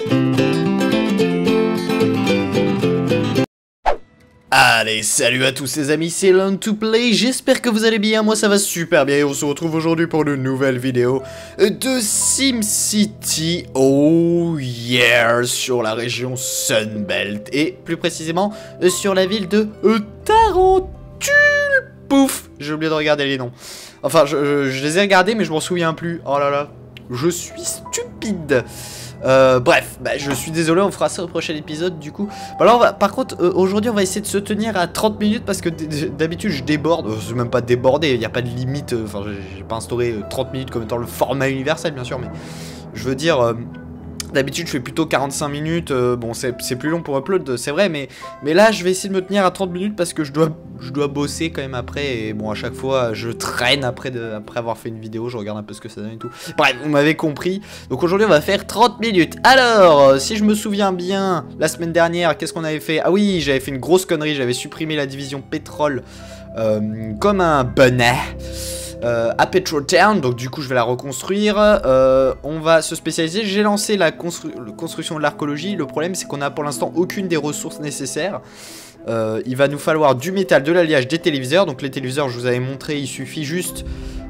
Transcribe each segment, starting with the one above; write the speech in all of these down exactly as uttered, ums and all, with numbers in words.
Allez, salut à tous les amis, c'est Learn to Play, j'espère que vous allez bien, moi ça va super bien et on se retrouve aujourd'hui pour une nouvelle vidéo de SimCity, oh yeah, sur la région Sunbelt et plus précisément sur la ville de Tarentule, pouf, j'ai oublié de regarder les noms, enfin je, je, je les ai regardés mais je m'en souviens plus, oh là là, je suis stupide. Euh, bref, bah, je suis désolé, on fera ça au prochain épisode du coup. Bon, alors, on va, par contre, euh, aujourd'hui on va essayer de se tenir à trente minutes parce que d'habitude je déborde. Euh, c'est même pas débordé, il n'y a pas de limite. Enfin, euh, j'ai pas instauré euh, trente minutes comme étant le format universel, bien sûr, mais je veux dire. Euh, D'habitude je fais plutôt quarante-cinq minutes, euh, bon c'est plus long pour upload, c'est vrai, mais, mais là je vais essayer de me tenir à trente minutes parce que je dois, je dois bosser quand même après, et bon à chaque fois je traîne après, de, après avoir fait une vidéo, je regarde un peu ce que ça donne et tout. Bref, vous m'avez compris, donc aujourd'hui on va faire trente minutes. Alors, si je me souviens bien, la semaine dernière, qu'est-ce qu'on avait fait? Ah oui, j'avais fait une grosse connerie, j'avais supprimé la division pétrole euh, comme un bonnet. Euh, à Petrol Town, donc du coup je vais la reconstruire, euh, on va se spécialiser, j'ai lancé la constru construction de l'archéologie, le problème c'est qu'on a pour l'instant aucune des ressources nécessaires, euh, il va nous falloir du métal, de l'alliage, des téléviseurs, donc les téléviseurs je vous avais montré, il suffit juste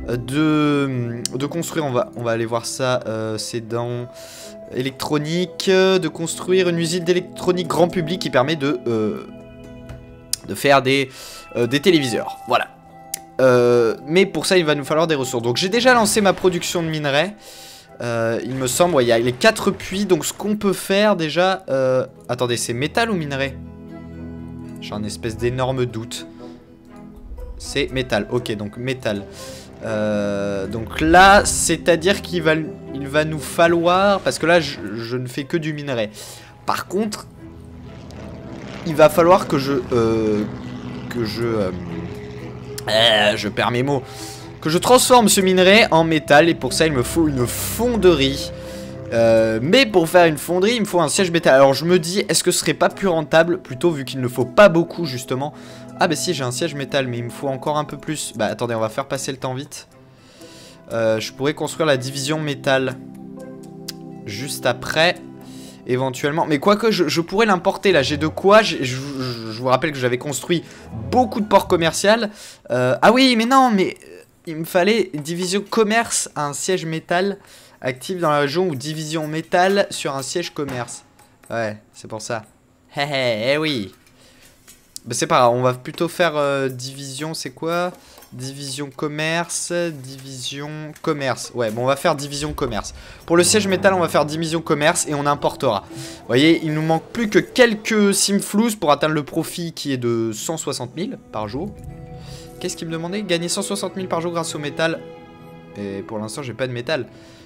de, de construire, on va, on va aller voir ça, euh, c'est dans électronique, de construire une usine d'électronique grand public qui permet de, euh, de faire des, euh, des téléviseurs, voilà. Euh, mais pour ça il va nous falloir des ressources. Donc j'ai déjà lancé ma production de minerais, euh, il me semble, ouais, il y a les quatre puits. Donc ce qu'on peut faire déjà, euh... attendez, c'est métal ou minerai? J'ai un espèce d'énorme doute. C'est métal, ok, donc métal, euh, donc là c'est à dire qu'il va, il va nous falloir, parce que là je, je ne fais que du minerai. Par contre il va falloir que je euh, que je euh, Euh, je perds mes mots. Que je transforme ce minerai en métal. Et pour ça il me faut une fonderie, euh, mais pour faire une fonderie il me faut un siège métal. Alors je me dis, est-ce que ce serait pas plus rentable, plutôt vu qu'il ne faut pas beaucoup justement. Ah bah si, j'ai un siège métal, mais il me faut encore un peu plus. Bah attendez, on va faire passer le temps vite. euh, Je pourrais construire la division métal juste après, éventuellement, mais quoique je, je pourrais l'importer là, j'ai de quoi, je, je, je vous rappelle que j'avais construit beaucoup de ports commerciaux. euh, Ah oui, mais non, mais il me fallait division commerce à un siège métal actif dans la région, ou division métal sur un siège commerce. Ouais, c'est pour ça. Hé hé, eh oui. Bah c'est pas grave, on va plutôt faire euh, division, c'est quoi? Division commerce, division commerce. Ouais, bon, on va faire division commerce. Pour le siège métal, on va faire division commerce et on importera. Vous voyez, il nous manque plus que quelques simflous pour atteindre le profit qui est de cent soixante mille par jour. Qu'est-ce qu'il me demandait? Gagner cent soixante mille par jour grâce au métal. Et pour l'instant, j'ai pas de métal.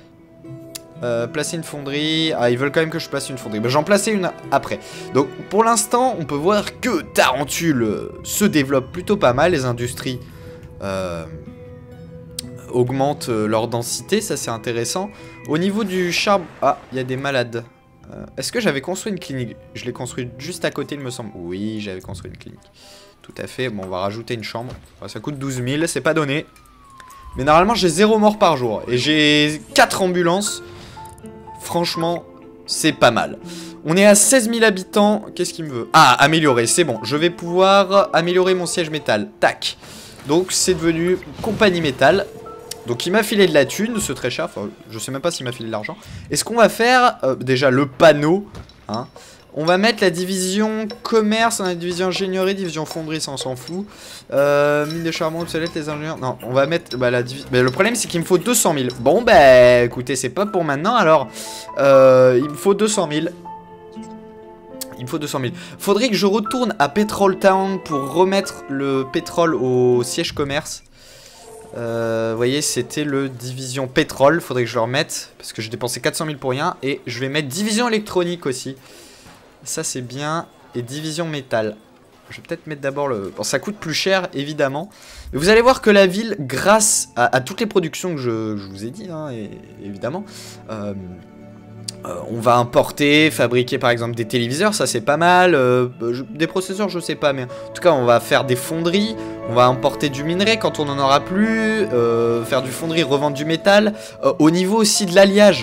Euh, placer une fonderie. Ah, ils veulent quand même que je place une fonderie. Ben, j'en plaçais une après. Donc, pour l'instant, on peut voir que Tarentule se développe plutôt pas mal. Les industries Euh, augmentent euh, leur densité, ça c'est intéressant. Au niveau du charbon, ah, il y a des malades. Euh, Est-ce que j'avais construit une clinique? Je l'ai construit juste à côté, il me semble. Oui, j'avais construit une clinique. Tout à fait. Bon, on va rajouter une chambre. Enfin, ça coûte douze mille, c'est pas donné. Mais normalement, j'ai zéro mort par jour. Et j'ai quatre ambulances. Franchement, c'est pas mal. On est à seize mille habitants. Qu'est-ce qu'il me veut? Ah, améliorer, c'est bon. Je vais pouvoir améliorer mon siège métal. Tac. Donc c'est devenu compagnie métal. Donc il m'a filé de la thune, c'est très cher. Enfin, je sais même pas s'il m'a filé de l'argent. Et ce qu'on va faire, euh, déjà le panneau, hein, on va mettre la division commerce, on a la division ingénierie, division fonderie, ça on s'en fout. Euh, mine de charbon obsolète, les ingénieurs. Non, on va mettre bah, la division. Bah, le problème c'est qu'il me faut deux cent mille. Bon bah écoutez, c'est pas pour maintenant alors. Euh, il me faut deux cent mille. Il me faut deux cent mille. Faudrait que je retourne à Petrol Town pour remettre le pétrole au siège commerce. Euh, vous voyez, c'était le division pétrole. Faudrait que je le remette parce que j'ai dépensé quatre cent mille pour rien. Et je vais mettre division électronique aussi. Ça, c'est bien. Et division métal. Je vais peut-être mettre d'abord le... Bon, ça coûte plus cher, évidemment. Mais vous allez voir que la ville, grâce à, à toutes les productions que je, je vous ai dit, hein, et, évidemment... Euh, Euh, on va importer, fabriquer par exemple des téléviseurs, ça c'est pas mal, euh, je, des processeurs je sais pas, mais en tout cas on va faire des fonderies, on va importer du minerai quand on en aura plus, euh, faire du fonderie, revendre du métal, euh, au niveau aussi de l'alliage,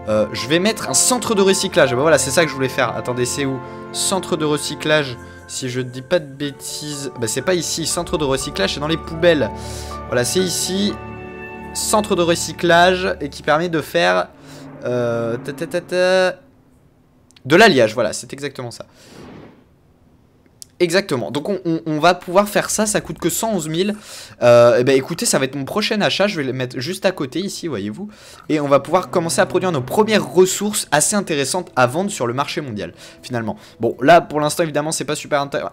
Euh, je vais mettre un centre de recyclage. Bah voilà, c'est ça que je voulais faire. Attendez, c'est où? Centre de recyclage. Si je ne dis pas de bêtises. Bah c'est pas ici. Centre de recyclage, c'est dans les poubelles. Voilà, c'est ici. Centre de recyclage. Et qui permet de faire... Euh, ta ta ta ta, de l'alliage, voilà, c'est exactement ça. Exactement, donc on, on, on va pouvoir faire ça, ça coûte que cent onze mille. euh, Et ben écoutez, ça va être mon prochain achat, je vais le mettre juste à côté ici, voyez-vous. Et on va pouvoir commencer à produire nos premières ressources assez intéressantes à vendre sur le marché mondial, finalement. Bon, là, pour l'instant, évidemment, c'est pas super intéressant.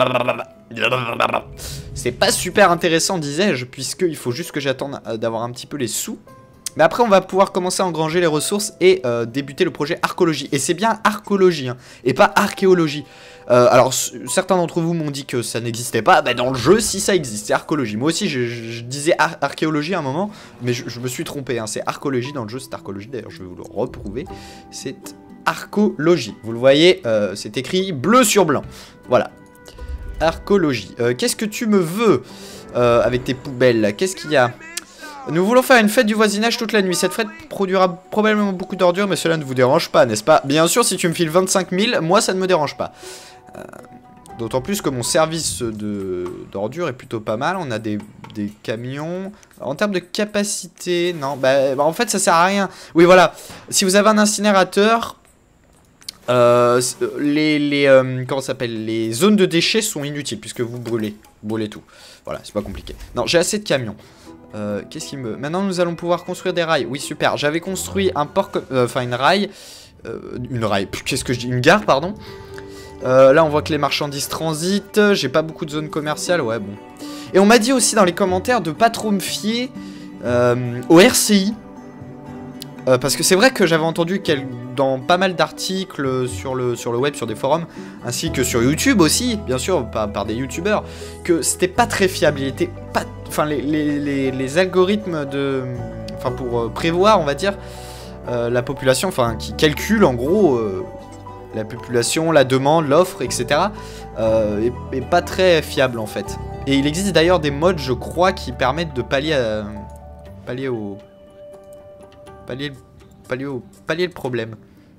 C'est pas super intéressant, disais-je, puisqu'il faut juste que j'attende d'avoir un petit peu les sous. Mais après, on va pouvoir commencer à engranger les ressources et euh, débuter le projet archéologie. Et c'est bien archéologie, hein, et pas archéologie. Euh, alors, certains d'entre vous m'ont dit que ça n'existait pas. Bah, dans le jeu, si ça existe, c'est archéologie. Moi aussi, je, je disais ar archéologie à un moment, mais je, je me suis trompé. Hein, c'est archéologie dans le jeu, c'est archéologie. D'ailleurs, je vais vous le reprouver. C'est archéologie. Vous le voyez, euh, c'est écrit bleu sur blanc. Voilà. Archéologie. Euh, Qu'est-ce que tu me veux euh, avec tes poubelles? Qu'est-ce qu'il y a? Nous voulons faire une fête du voisinage toute la nuit. Cette fête produira probablement beaucoup d'ordures, mais cela ne vous dérange pas, n'est-ce pas? Bien sûr, si tu me files vingt-cinq mille, moi ça ne me dérange pas. Euh, D'autant plus que mon service d'ordures est plutôt pas mal. On a des, des camions. En termes de capacité, non, bah, bah en fait ça sert à rien. Oui voilà, si vous avez un incinérateur... Euh, les, les euh, comment ça s'appelle, les zones de déchets sont inutiles puisque vous brûlez, vous brûlez tout. Voilà, c'est pas compliqué. Non, j'ai assez de camions. Euh, Qu'est-ce qui me... Maintenant, nous allons pouvoir construire des rails. Oui, super. J'avais construit un port... Enfin, euh, une rail. Euh, une rail. Qu'est-ce que je dis? Une gare, pardon. Euh, là, on voit que les marchandises transitent. J'ai pas beaucoup de zones commerciales. Ouais, bon. Et on m'a dit aussi dans les commentaires de pas trop me fier euh, au R C I. Euh, parce que c'est vrai que j'avais entendu qu'elle, dans pas mal d'articles sur le, sur le web, sur des forums, ainsi que sur YouTube aussi, bien sûr, par, par des youtubeurs, que c'était pas très fiable. Il était pas... Enfin, les, les, les, les algorithmes de... Enfin, pour euh, prévoir, on va dire, euh, la population, enfin, qui calculent en gros euh, la population, la demande, l'offre, et cetera, euh, est, est pas très fiable en fait. Et il existe d'ailleurs des modes, je crois, qui permettent de pallier à... pallier au... Pallier, pallier, pallier le problème.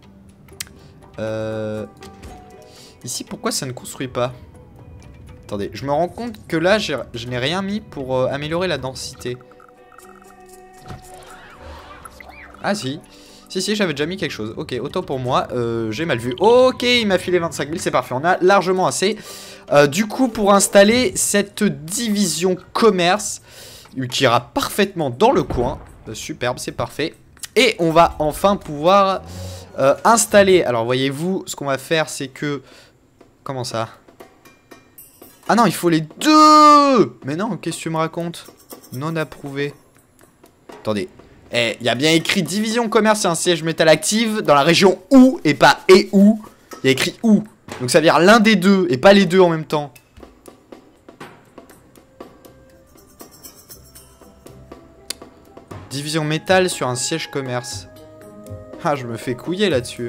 Euh... Ici, pourquoi ça ne construit pas? Attendez, je me rends compte que là, je n'ai rien mis pour euh, améliorer la densité. Ah si. Si, si, j'avais déjà mis quelque chose. Ok, autant pour moi, euh, j'ai mal vu. Ok, il m'a filé vingt-cinq mille, c'est parfait, on a largement assez. Euh, du coup, pour installer cette division commerce, qui ira parfaitement dans le coin. Euh, superbe, c'est parfait. Et on va enfin pouvoir euh, installer. Alors voyez-vous, ce qu'on va faire, c'est que... Comment ça? Ah non, il faut les deux. Mais non, qu'est-ce que tu me racontes? Non approuvé. Attendez. Eh, il y a bien écrit division commerce et un siège métal active dans la région où et pas et où. Il y a écrit où. Donc ça veut dire l'un des deux et pas les deux en même temps. Division métal sur un siège commerce. Ah, je me fais couiller là-dessus.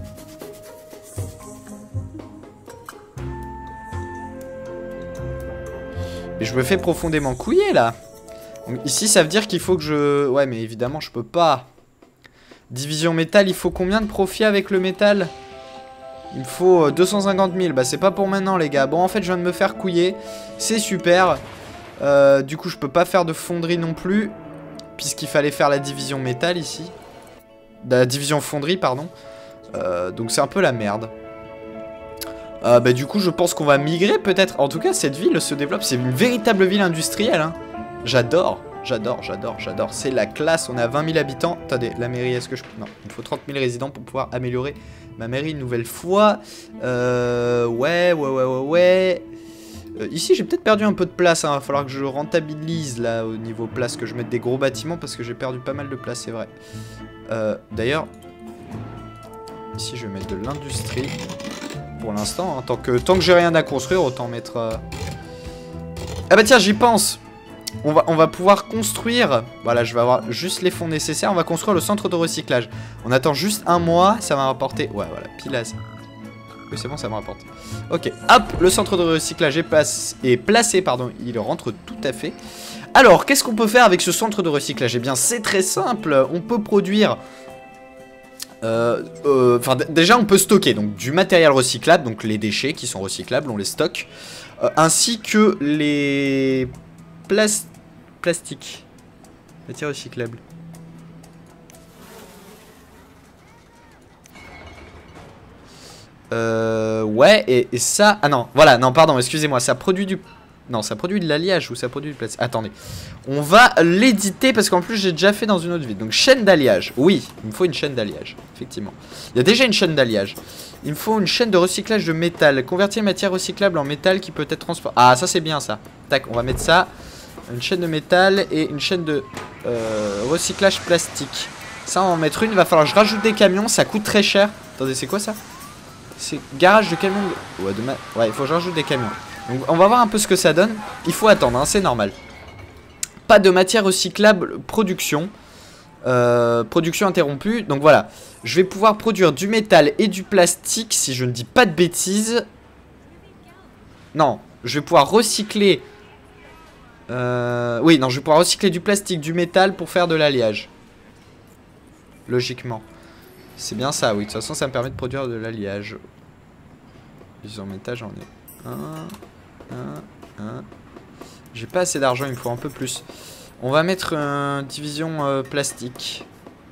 Mais je me fais profondément couiller là. Donc, ici, ça veut dire qu'il faut que je... Ouais, mais évidemment, je peux pas. Division métal, il faut combien de profit avec le métal? Il me faut deux cent cinquante mille. Bah, c'est pas pour maintenant, les gars. Bon, en fait, je viens de me faire couiller. C'est super. Euh, du coup, je peux pas faire de fonderie non plus. Puisqu'il fallait faire la division métal ici. La division fonderie, pardon. Euh, donc c'est un peu la merde. Euh, bah du coup je pense qu'on va migrer peut-être. En tout cas cette ville se développe. C'est une véritable ville industrielle hein. J'adore, j'adore, j'adore, j'adore. C'est la classe, on a vingt mille habitants. Attendez, la mairie, est-ce que je... Non, il me faut trente mille résidents pour pouvoir améliorer ma mairie une nouvelle fois. Euh... Ouais, ouais, ouais, ouais, ouais. Euh, ici j'ai peut-être perdu un peu de place, il hein. Va falloir que je rentabilise là au niveau place, que je mette des gros bâtiments parce que j'ai perdu pas mal de place, c'est vrai. Euh, D'ailleurs, ici je vais mettre de l'industrie pour l'instant, hein. tant que, tant que j'ai rien à construire, autant mettre... Euh... Ah bah tiens, j'y pense. On va, on va pouvoir construire, voilà je vais avoir juste les fonds nécessaires, on va construire le centre de recyclage. On attend juste un mois, ça va rapporter, ouais voilà, pile à ça. Oui, c'est bon, ça me rapporte. Ok, hop, le centre de recyclage est, place, est placé, pardon, il rentre tout à fait. Alors, qu'est-ce qu'on peut faire avec ce centre de recyclage? Eh bien, c'est très simple, on peut produire Euh, euh, enfin, déjà, on peut stocker donc du matériel recyclable, donc les déchets qui sont recyclables, on les stocke, euh, ainsi que les plas plastiques, matières recyclables. Euh, ouais, et, et ça, ah non, voilà, non, pardon, excusez-moi, ça produit du, non, ça produit de l'alliage ou ça produit du plastique. Attendez, on va l'éditer parce qu'en plus j'ai déjà fait dans une autre vidéo. Donc chaîne d'alliage, oui, il me faut une chaîne d'alliage, effectivement. Il y a déjà une chaîne d'alliage. Il me faut une chaîne de recyclage de métal. Convertir matière recyclable en métal qui peut être transporté. Ah, ça c'est bien ça. Tac, on va mettre ça. Une chaîne de métal et une chaîne de euh, recyclage plastique. Ça, on va en mettre une. Il va falloir que je rajoute des camions. Ça coûte très cher. Attendez, c'est quoi ça? C'est garage de camions. De... Ouais, de ma... ouais, il faut que je rajoute des camions. Donc, on va voir un peu ce que ça donne. Il faut attendre, hein, c'est normal. Pas de matière recyclable, production. Euh, production interrompue. Donc voilà. Je vais pouvoir produire du métal et du plastique si je ne dis pas de bêtises. Non, je vais pouvoir recycler. Euh... Oui, non, je vais pouvoir recycler du plastique, du métal pour faire de l'alliage. Logiquement. C'est bien ça, oui. De toute façon, ça me permet de produire de l'alliage. En métal, j'en ai un, un, un. J'ai pas assez d'argent, il me faut un peu plus. On va mettre une division euh, plastique.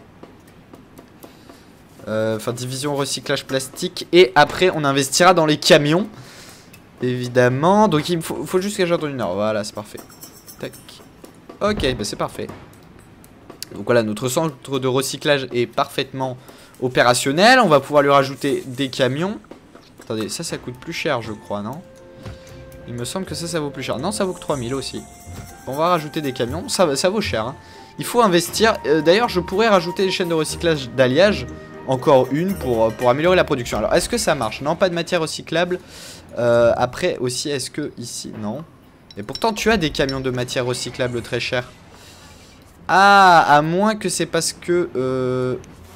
Enfin, euh, division recyclage plastique. Et après, on investira dans les camions. Évidemment. Donc, il me faut, faut juste que j'attende une heure. Voilà, c'est parfait. Tac. Ok, bah c'est parfait. Donc voilà, notre centre de recyclage est parfaitement opérationnel. On va pouvoir lui rajouter des camions. Attendez, ça, ça coûte plus cher, je crois, non? Il me semble que ça, ça vaut plus cher. Non, ça vaut que trois mille aussi. On va rajouter des camions. Ça, ça vaut cher, hein. Il faut investir. Euh, D'ailleurs, je pourrais rajouter des chaînes de recyclage d'alliage. Encore une pour, pour améliorer la production. Alors, est-ce que ça marche? Non, pas de matière recyclable. Euh, après, aussi, est-ce que ici... Non. Et pourtant, tu as des camions de matière recyclable très chers. Ah, à moins que c'est parce que... Euh...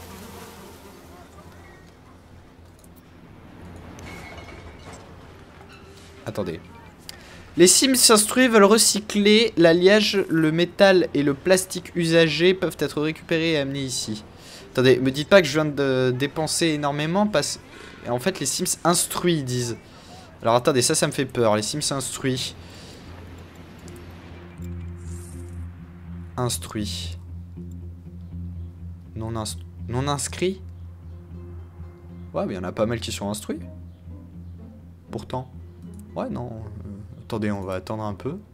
Attendez. Les Sims s'instruisent, veulent recycler l'alliage, le métal et le plastique usagé peuvent être récupérés et amenés ici. Attendez, me dites pas que je viens de dépenser énormément parce... En fait, les Sims instruisent, ils disent. Alors attendez, ça, ça me fait peur. Les Sims instruisent. Instruit. Non, ins non inscrit. Ouais, mais il y en a pas mal qui sont instruits. Pourtant. Ouais, non. Euh, attendez, on va attendre un peu.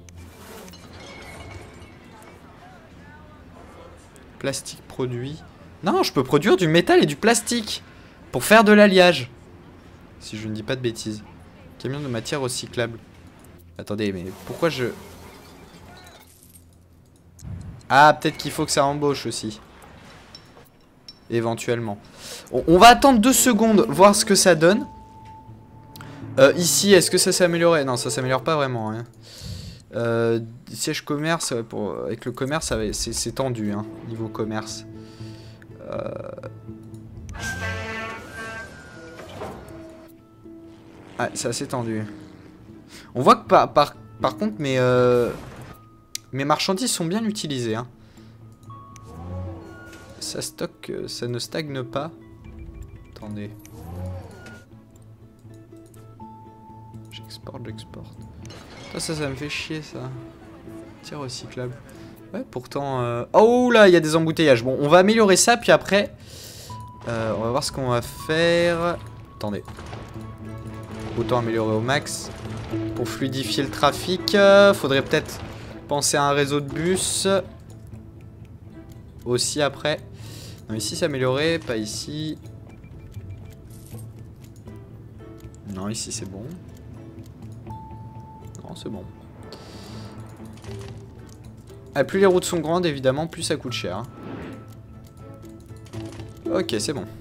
Plastique produit. Non, je peux produire du métal et du plastique. Pour faire de l'alliage. Si je ne dis pas de bêtises. Camion de matière recyclable. Attendez, mais pourquoi je... Ah, peut-être qu'il faut que ça embauche aussi. Éventuellement. On, on va attendre deux secondes, voir ce que ça donne. Euh, ici, est-ce que ça s'est amélioré? Non, ça s'améliore pas vraiment. Hein. Euh, siège commerce, pour, avec le commerce, c'est tendu, hein, niveau commerce. Euh... Ah, c'est assez tendu. On voit que par, par, par contre, mes, euh, mes marchandises sont bien utilisées. Hein. Ça stocke, ça ne stagne pas. Attendez. J'exporte, j'exporte. Ça, ça, ça me fait chier, ça. Tiens, recyclable. Ouais, pourtant... Euh... Oh là, il y a des embouteillages. Bon, on va améliorer ça, puis après... Euh, on va voir ce qu'on va faire. Attendez. Autant améliorer au max. Pour fluidifier le trafic, euh, faudrait peut-être penser à un réseau de bus. Aussi après. Non, ici c'est amélioré, pas ici. Non, ici c'est bon. Non, c'est bon. Ah, plus les routes sont grandes, évidemment, plus ça coûte cher. Ok, c'est bon.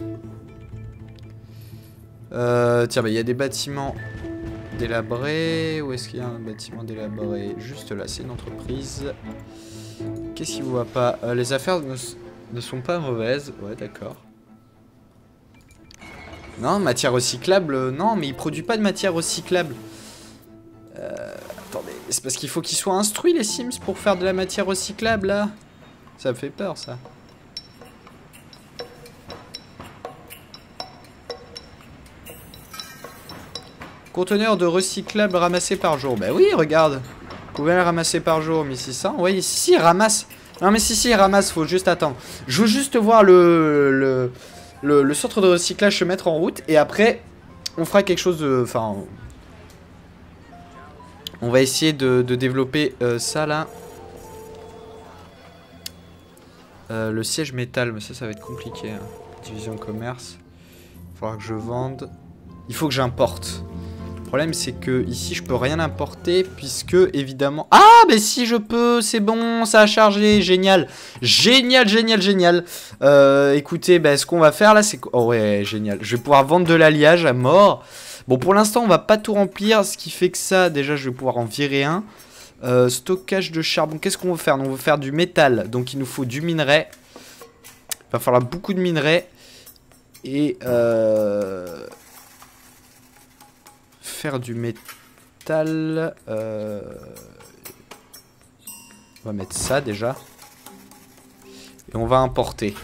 Euh, tiens, bah, il y a des bâtiments délabrés. Où est-ce qu'il y a un bâtiment délabré? Juste là, c'est une entreprise. Qu'est-ce qu'il voit pas? euh, Les affaires ne, ne sont pas mauvaises. Ouais, d'accord. Non, matière recyclable, non, mais il produit pas de matière recyclable. Euh, attendez, c'est parce qu'il faut qu'ils soient instruits, les Sims, pour faire de la matière recyclable, là. Ça me fait peur, ça. Conteneur de recyclable ramassé par jour. Bah oui, regarde. Vous pouvez le ramasser par jour, mais si ça, oui, si, si, ramasse. Non, mais si, si, ramasse, faut juste attendre. Je veux juste voir le, le, le, le centre de recyclage se mettre en route, et après, on fera quelque chose de... Enfin... On va essayer de, de développer euh, ça, là. Euh, le siège métal, mais ça, ça va être compliqué. Hein. Division commerce. Il va falloir que je vende. Il faut que j'importe. Le problème, c'est que ici, je peux rien importer, puisque, évidemment... Ah, mais si, je peux, c'est bon, ça a chargé, génial. Génial, génial, génial. Euh, écoutez, bah, ce qu'on va faire, là, c'est... Oh ouais, génial. Je vais pouvoir vendre de l'alliage à mort. Bon, pour l'instant, on va pas tout remplir, ce qui fait que ça, déjà, je vais pouvoir en virer un. Euh, stockage de charbon, qu'est-ce qu'on va faire? On va faire du métal, donc il nous faut du minerai. Il va falloir beaucoup de minerai. Et... Euh... Faire du métal... Euh... On va mettre ça, déjà. Et on va importer.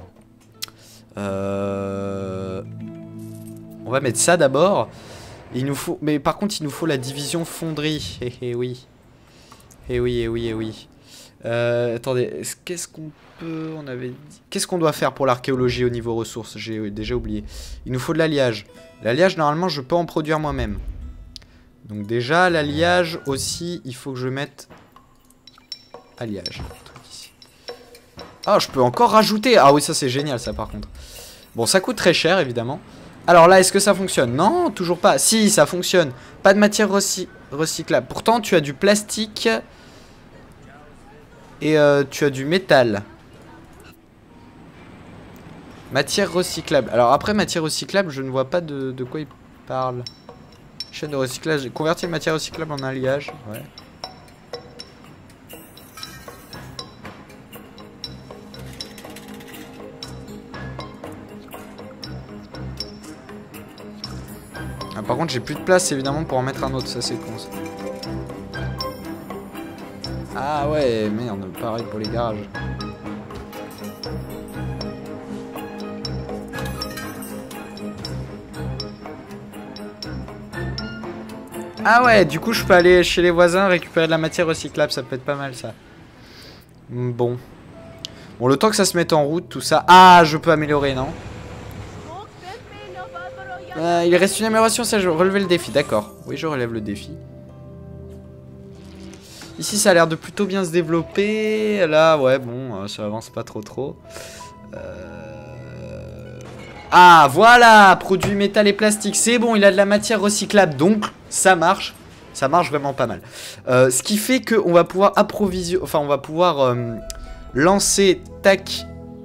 Euh... On va mettre ça d'abord. Il nous faut... Mais par contre, il nous faut la division fonderie. Eh eh oui. Eh oui, eh oui, eh oui. Euh, attendez, qu'est-ce qu'on peut... On avait dit... Qu'est-ce qu'on doit faire pour l'archéologie au niveau ressources? J'ai déjà oublié. Il nous faut de l'alliage. L'alliage, normalement, je peux en produire moi-même. Donc déjà, l'alliage aussi, il faut que je mette... Alliage. Ah, je peux encore rajouter. Ah oui, ça c'est génial, ça, par contre. Bon, ça coûte très cher, évidemment. Alors là, est-ce que ça fonctionne? Non, toujours pas. Si, ça fonctionne. Pas de matière recy recyclable. Pourtant, tu as du plastique... Et euh, tu as du métal. Matière recyclable. Alors après matière recyclable, je ne vois pas de, de quoi il parle. Chaîne de recyclage. Convertir une matière recyclable en alliage. Ouais. Ah, par contre, j'ai plus de place évidemment pour en mettre un autre. Ça c'est con ça. Ah ouais, merde, pareil pour les garages. Ah ouais, du coup je peux aller chez les voisins récupérer de la matière recyclable, ça peut être pas mal ça. Bon. Bon, le temps que ça se mette en route, tout ça... Ah, je peux améliorer, non? euh, Il reste une amélioration, ça je relever le défi, d'accord. Oui, je relève le défi. Ici, ça a l'air de plutôt bien se développer. Là, ouais, bon, ça avance pas trop trop. Euh... Ah, voilà! Produit métal et plastique. C'est bon, il a de la matière recyclable. Donc, ça marche. Ça marche vraiment pas mal. Euh, ce qui fait qu'on va pouvoir approvisionner... Enfin, on va pouvoir euh, lancer... Tac.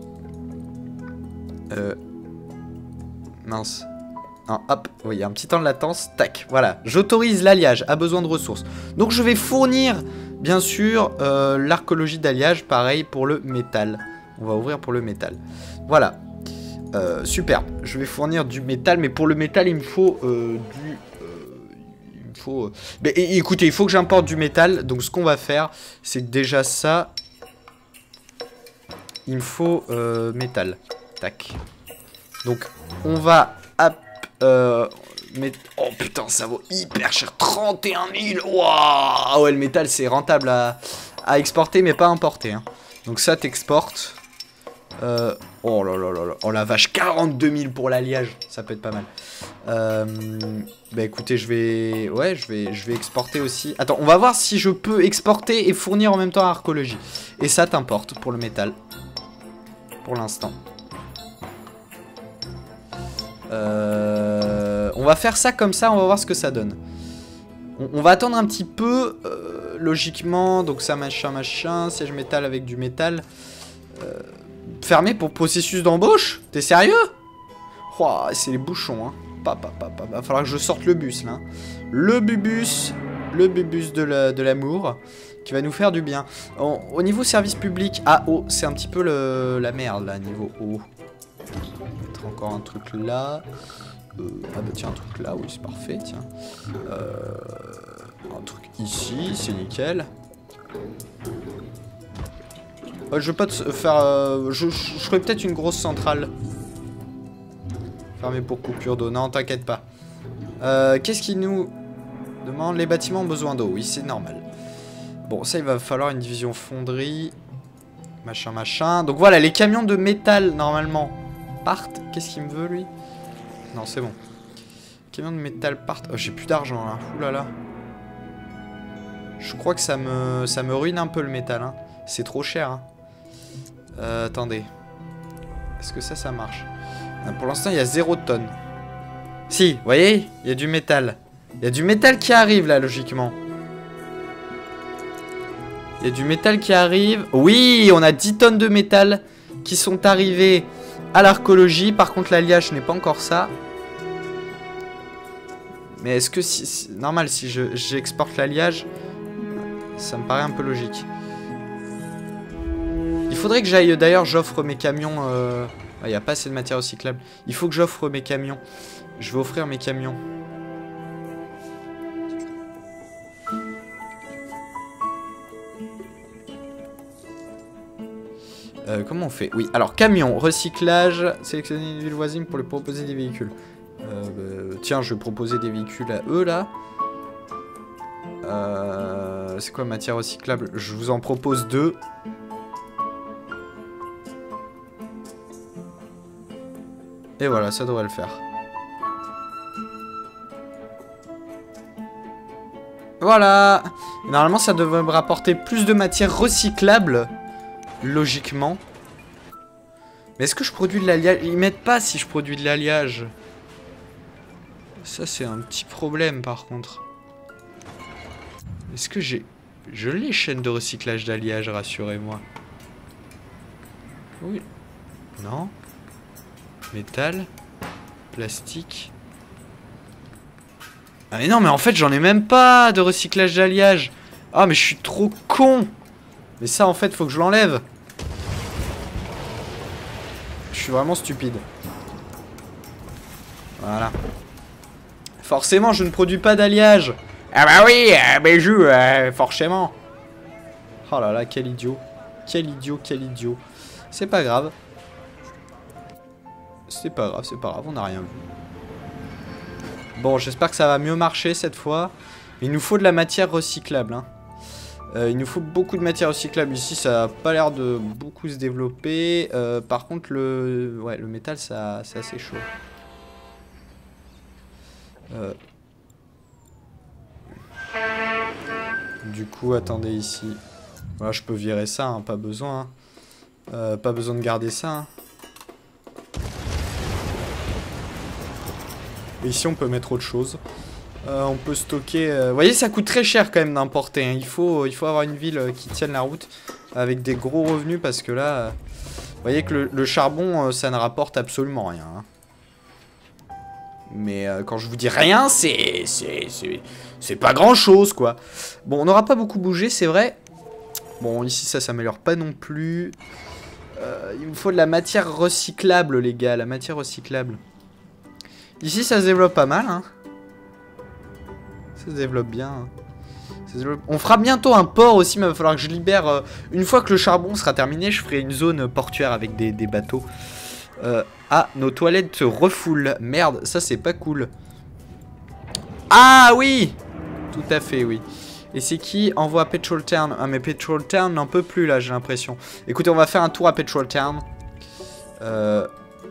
Euh... Mince. Non, hop, oui, il y a un petit temps de latence. Tac, voilà. J'autorise l'alliage à besoin de ressources. Donc, je vais fournir... Bien sûr, euh, l'archéologie d'alliage, pareil pour le métal. On va ouvrir pour le métal. Voilà. Euh, super. Je vais fournir du métal, mais pour le métal, il me faut euh, du... Euh, il me faut... Euh... Mais, et, écoutez, il faut que j'importe du métal. Donc, ce qu'on va faire, c'est déjà ça. Il me faut euh, métal. Tac. Donc, on va... Hop, euh, mais... Oh putain, ça vaut hyper cher. trente et un mille. Waouh. Ouais, le métal, c'est rentable à, à exporter, mais pas importer. Hein. Donc ça, t'exportes. Euh... Oh là là là là. Oh la vache, quarante-deux mille pour l'alliage. Ça peut être pas mal. Euh... Bah écoutez, je vais... Ouais, je vais, je vais exporter aussi. Attends, on va voir si je peux exporter et fournir en même temps à l'archéologie. Et ça, t'importe pour le métal. Pour l'instant. Euh, on va faire ça comme ça, on va voir ce que ça donne. On, on va attendre un petit peu, euh, logiquement, donc ça machin machin, siège métal avec du métal. Euh, fermé pour processus d'embauche? T'es sérieux? Oh, c'est les bouchons, hein. Pa, pa, pa, pa. Va falloir que je sorte le bus, là. Le bubus, le bubus de l'amour, la, qui va nous faire du bien. Au, au niveau service public, ah oh, c'est un petit peu le, la merde, là, niveau haut. Encore un truc là. Euh, ah bah tiens, un truc là, oui, c'est parfait, tiens. Euh, un truc ici, c'est nickel. Euh, je vais pas te faire... Euh, je, je, je ferai peut-être une grosse centrale. Fermée pour coupure d'eau. Non, t'inquiète pas. Euh, Qu'est-ce qui nous demande? Les bâtiments ont besoin d'eau. Oui, c'est normal. Bon, ça, il va falloir une division fonderie. Machin, machin. Donc voilà, les camions de métal, normalement, partent. Qu'est-ce qu'il me veut, lui? Non, c'est bon. Les camions de métal partent. Oh, j'ai plus d'argent, là. Ouh là là. Je crois que ça me, ça me ruine un peu le métal, hein. C'est trop cher, hein. Euh, attendez. Est-ce que ça, ça marche? Pour l'instant, il y a zéro tonne. Si, vous voyez, il y a du métal. Il y a du métal qui arrive, là, logiquement. Il y a du métal qui arrive. Oui, on a dix tonnes de métal qui sont arrivées à l'archéologie. Par contre, l'alliage n'est pas encore ça. Mais est-ce que si, si... Normal, si j'exporte je, l'alliage, ça me paraît un peu logique. Il faudrait que j'aille... D'ailleurs, j'offre mes camions... Euh... Il n'y a pas assez de matière recyclable. Il faut que j'offre mes camions. Je vais offrir mes camions. Euh, comment on fait? Oui, alors camion, recyclage, sélectionner une ville voisine pour lui proposer des véhicules. Euh, bah, tiens, je vais proposer des véhicules à eux là. Euh, C'est quoi matière recyclable? Je vous en propose deux. Et voilà, ça devrait le faire. Voilà. Normalement, ça devrait me rapporter plus de matière recyclable. Logiquement. Mais est-ce que je produis de l'alliage? Ils mettent pas si je produis de l'alliage. Ça, c'est un petit problème, par contre. Est-ce que j'ai... Je l'ai, chaîne de recyclage d'alliage, rassurez-moi. Oui. Non. Métal. Plastique. Ah mais non, mais en fait, j'en ai même pas de recyclage d'alliage. Ah, mais je suis trop con. Mais ça, en fait, faut que je l'enlève. Je suis vraiment stupide. Voilà. Forcément, je ne produis pas d'alliage. Ah bah oui, euh, mais je... Euh, forcément. Oh là là, quel idiot. Quel idiot, quel idiot. C'est pas grave. C'est pas grave, c'est pas grave, on n'a rien vu. Bon, j'espère que ça va mieux marcher cette fois. Il nous faut de la matière recyclable, hein. Euh, il nous faut beaucoup de matière recyclable. Ici, ça a pas l'air de beaucoup se développer. Euh, par contre, le, ouais, le métal, ça, c'est assez chaud. Euh... Du coup, attendez ici. Voilà, je peux virer ça, hein, pas besoin. Hein. Euh, pas besoin de garder ça. Hein. Et ici, on peut mettre autre chose. Euh, on peut stocker... Euh... Vous voyez, ça coûte très cher quand même d'importer. Hein. Il faut, il faut avoir une ville qui tienne la route avec des gros revenus parce que là... Euh... Vous voyez que le, le charbon, euh, ça ne rapporte absolument rien. Hein. Mais euh, quand je vous dis rien, c'est... C'est pas grand-chose, quoi. Bon, on n'aura pas beaucoup bougé, c'est vrai. Bon, ici, ça s'améliore pas non plus. Euh, il me faut de la matière recyclable, les gars. La matière recyclable. Ici, ça se développe pas mal, hein. Ça se développe bien. Hein. Ça se développe... On fera bientôt un port aussi, mais il va falloir que je libère... Euh, une fois que le charbon sera terminé, je ferai une zone portuaire avec des, des bateaux. Euh, ah, nos toilettes refoulent. Merde, ça c'est pas cool. Ah oui! Tout à fait, oui. Et c'est qui envoie à Petrol Town? Ah, mais Petrol Town n'en peut plus, là, j'ai l'impression. Écoutez, on va faire un tour à Petrol Town. Euh...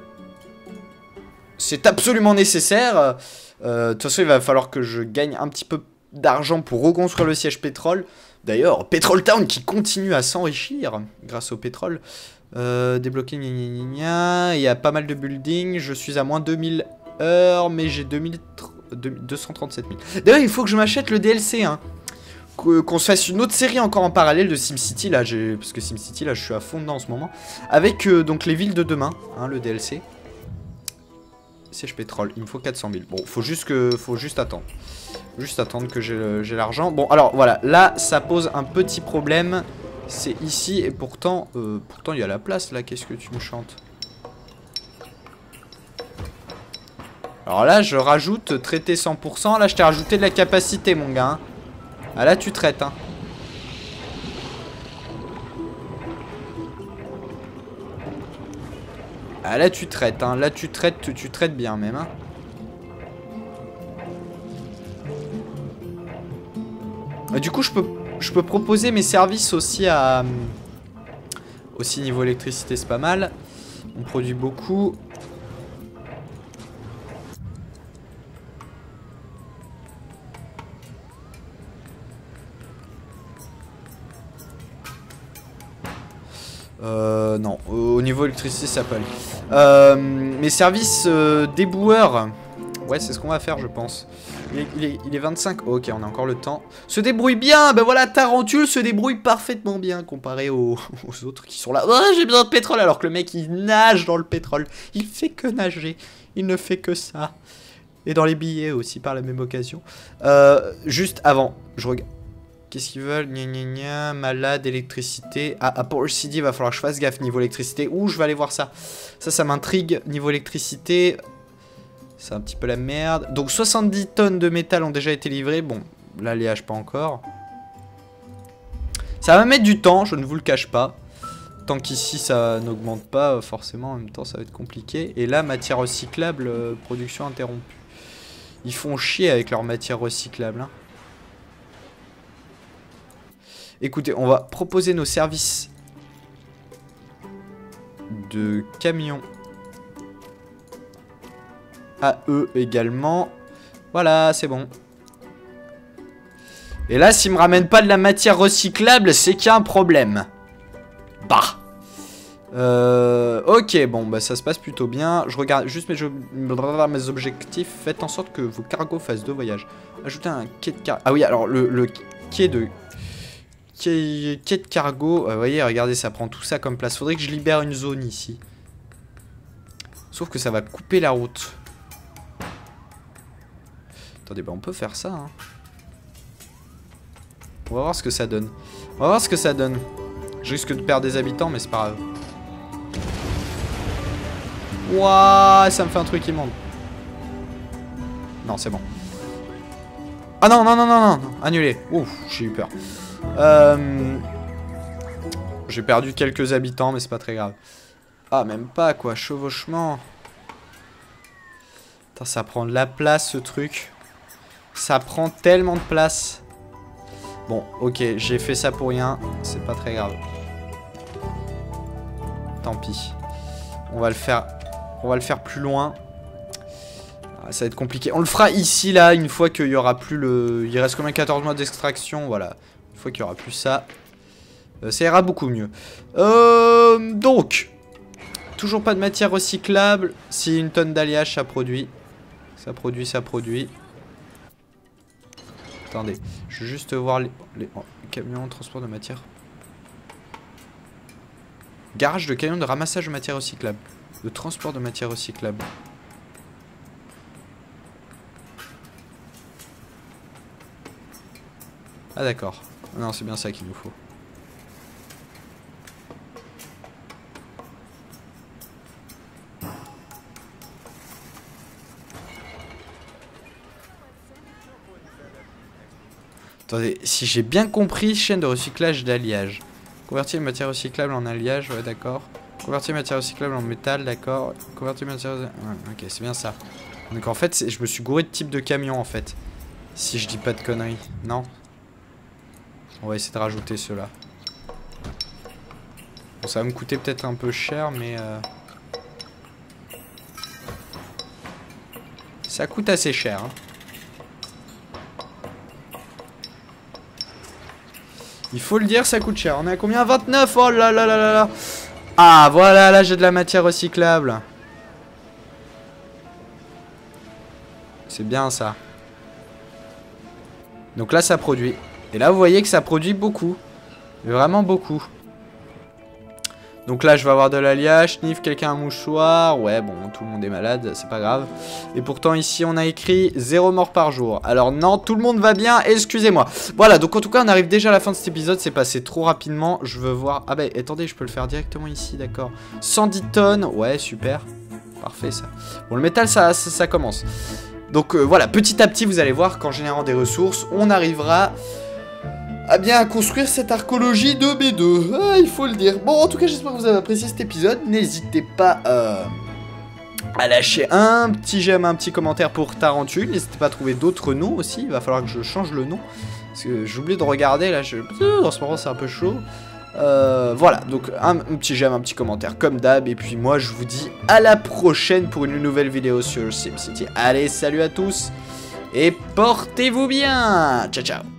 C'est absolument nécessaire. Euh, de toute façon, il va falloir que je gagne un petit peu d'argent pour reconstruire le siège pétrole. D'ailleurs, Petrol Town qui continue à s'enrichir grâce au pétrole. Euh, débloquer, gna gna gna gna. Il y a pas mal de buildings. Je suis à moins deux mille heures, mais j'ai deux cent trente-sept mille. D'ailleurs, il faut que je m'achète le D L C. Hein. Qu'on se fasse une autre série encore en parallèle de SimCity. Là, parce que SimCity, là, je suis à fond dedans en ce moment. Avec euh, donc les villes de demain, hein, le D L C. Siège pétrole, il me faut quatre cent mille. Bon, faut juste que, faut juste attendre. Juste attendre que j'ai l'argent. Bon, alors voilà, là, ça pose un petit problème. C'est ici et pourtant, euh, pourtant il y a la place là. Qu'est-ce que tu me chantes? Alors là, je rajoute traiter cent pour cent. Là, je t'ai rajouté de la capacité, mon gars. Hein. Ah là, tu traites. Hein. Ah là, tu traites. Hein. Là, tu traites, tu, tu traites bien même. Hein. Euh, du coup, je peux, je peux proposer mes services aussi à... Euh, aussi niveau électricité, c'est pas mal. On produit beaucoup. Euh, non, au niveau électricité, ça peut aller. Euh, mes services euh, déboueurs. Ouais, c'est ce qu'on va faire, je pense. Il est, il, est, il est vingt-cinq. Ok, on a encore le temps. Se débrouille bien. Ben voilà, Tarentule se débrouille parfaitement bien comparé aux, aux autres qui sont là. Oh, j'ai besoin de pétrole. Alors que le mec, il nage dans le pétrole. Il fait que nager. Il ne fait que ça. Et dans les billets aussi, par la même occasion. Euh, juste avant, je regarde. Qu'est-ce qu'ils veulent? Gna gna gna, malade, électricité. Ah, à Power City, il va falloir que je fasse gaffe niveau électricité. Ouh, je vais aller voir ça. Ça, ça m'intrigue. Niveau électricité, c'est un petit peu la merde. Donc, soixante-dix tonnes de métal ont déjà été livrées. Bon, l'alliage, pas encore. Ça va mettre du temps, je ne vous le cache pas. Tant qu'ici, ça n'augmente pas, forcément, en même temps, ça va être compliqué. Et là, matière recyclable, euh, production interrompue. Ils font chier avec leur matière recyclable, hein. Écoutez, on va proposer nos services de camions à eux également. Voilà, c'est bon. Et là, s'ils me ramènent pas de la matière recyclable, c'est qu'il y a un problème. Bah. Euh, ok, bon, bah ça se passe plutôt bien. Je regarde juste mes, mes objectifs. Faites en sorte que vos cargos fassent deux voyages. Ajoutez un quai de cargo. Ah oui, alors le, le quai de... Quai, quai de cargo, euh, vous voyez, regardez, ça prend tout ça comme place. Faudrait que je libère une zone ici. Sauf que ça va couper la route. Attendez, bah on peut faire ça, hein. On va voir ce que ça donne. On va voir ce que ça donne. Je risque de perdre des habitants, mais c'est pas grave. Ouah, ça me fait un truc immonde. Non, c'est bon. Ah non, non, non, non, non, annulé. Ouf, j'ai eu peur. Euh... J'ai perdu quelques habitants, mais c'est pas très grave. Ah, même pas, quoi. Chevauchement. Putain, ça prend de la place, ce truc. Ça prend tellement de place. Bon, ok, j'ai fait ça pour rien. C'est pas très grave. Tant pis. On va le faire... On va le faire plus loin. Ah, ça va être compliqué. On le fera ici, là, une fois qu'il y aura plus le... Il reste combien? quatorze mois d'extraction, voilà. Une fois qu'il y aura plus ça, euh, ça ira beaucoup mieux. Euh, donc, toujours pas de matière recyclable. Si une tonne d'alliage, ça produit. Ça produit, ça produit. Attendez, je veux juste voir les, les oh, camions de transport de matière. Garage de camions de ramassage de matière recyclable. De transport de matière recyclable. Ah d'accord. Non, c'est bien ça qu'il nous faut. Attendez, si j'ai bien compris, chaîne de recyclage d'alliage. Convertir une matière recyclable en alliage, ouais d'accord. Convertir une matière recyclable en métal, d'accord. Convertir une matière... Ouais, ok, c'est bien ça. Donc en fait, je me suis gouré de type de camion en fait. Si je dis pas de conneries. Non? On va essayer de rajouter ceux-là. Bon, ça va me coûter peut-être un peu cher, mais... Euh... Ça coûte assez cher, hein. Il faut le dire, ça coûte cher. On est à combien? vingt-neuf. Oh là là là là là. Ah, voilà, là, j'ai de la matière recyclable. C'est bien, ça. Donc là, ça produit. Et là, vous voyez que ça produit beaucoup. Vraiment beaucoup. Donc là, je vais avoir de l'alliage. Nif, quelqu'un un mouchoir. Ouais, bon, tout le monde est malade, c'est pas grave. Et pourtant, ici, on a écrit zéro mort par jour. Alors non, tout le monde va bien, excusez-moi. Voilà, donc en tout cas, on arrive déjà à la fin de cet épisode. C'est passé trop rapidement. Je veux voir... Ah bah, attendez, je peux le faire directement ici, d'accord. cent dix tonnes. Ouais, super. Parfait, ça. Bon, le métal, ça, ça, ça commence. Donc euh, voilà, petit à petit, vous allez voir qu'en générant des ressources, on arrivera... à bien construire cette archéologie de B deux, ah, il faut le dire. Bon, en tout cas, j'espère que vous avez apprécié cet épisode. N'hésitez pas euh, à lâcher un petit j'aime, un petit commentaire pour Tarentule. N'hésitez pas à trouver d'autres noms aussi. Il va falloir que je change le nom. Parce que j'ai oublié de regarder, là, je... en ce moment c'est un peu chaud. Euh, voilà, donc un, un petit j'aime, un petit commentaire comme d'hab. Et puis moi je vous dis à la prochaine pour une nouvelle vidéo sur SimCity. Allez, salut à tous et portez-vous bien. Ciao, ciao.